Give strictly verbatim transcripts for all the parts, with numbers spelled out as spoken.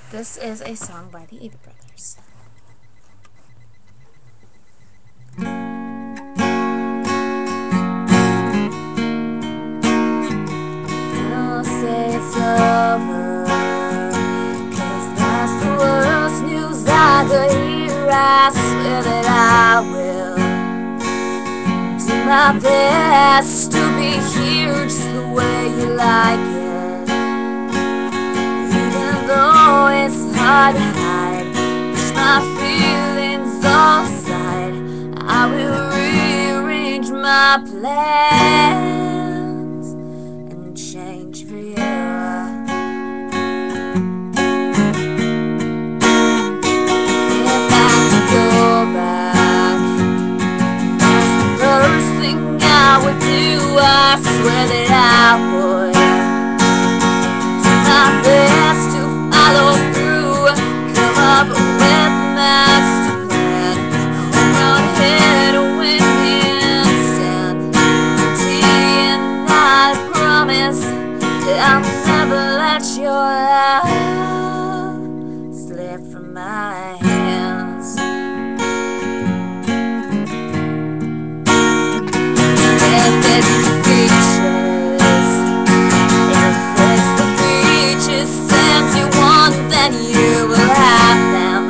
This is a song by the Avett Brothers. Don't say it's over, 'cause that's the worst news I could hear. I swear that I will do my best to be here just the way you like it. Even though it's hard to hide, push my feelings aside, I will rearrange my plans and change for you. If I could go back, that's the first thing I would do. I swear that I would do my best to follow through, come up with a master plan, hold on head a win handstand tea, and I promise that I'll never let your love slip from my hands. If it's the beaches, if it's the beaches sands you want, then you will have them.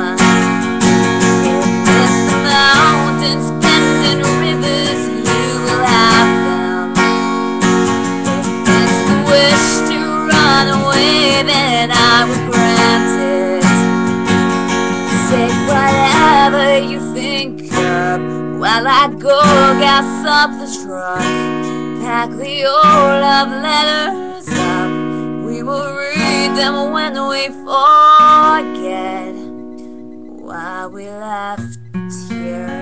If it's the mountains, bending rivers, you will have them. If it's the wish to run away, then I will grant it. Say whatever you think of while I go gas up the truck, pack the old love letters up. We will read them when we forget why we left here.